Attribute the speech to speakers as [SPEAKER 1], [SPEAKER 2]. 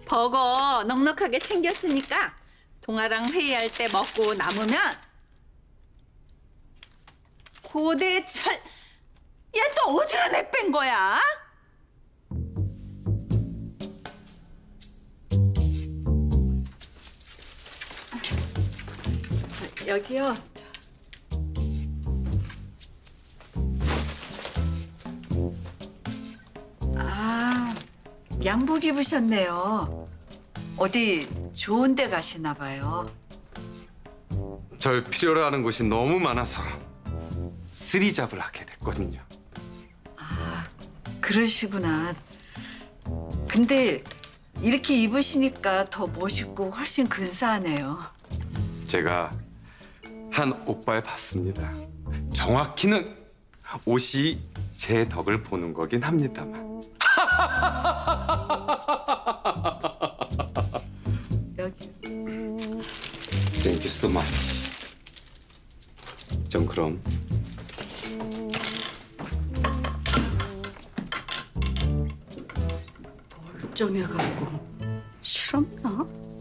[SPEAKER 1] 버거 넉넉하게 챙겼으니까 동아랑 회의할 때 먹고 남으면 고대철 얘 또 어디로 내뺀 거야?
[SPEAKER 2] 여기요. 아, 양복 입으셨네요. 어디 좋은 데 가시나 봐요.
[SPEAKER 3] 절 필요로 하는 곳이 너무 많아서 쓰리잡을 하게 됐거든요.
[SPEAKER 2] 아, 그러시구나. 근데 이렇게 입으시니까 더 멋있고 훨씬 근사하네요.
[SPEAKER 3] 제가 한 오빠에 봤습니다. 정확히는 옷이 제 덕을 보는 거긴 합니다만.
[SPEAKER 2] 여기.
[SPEAKER 3] Thank you so much. 전 그럼
[SPEAKER 2] 멀쩡해갖고 실없나?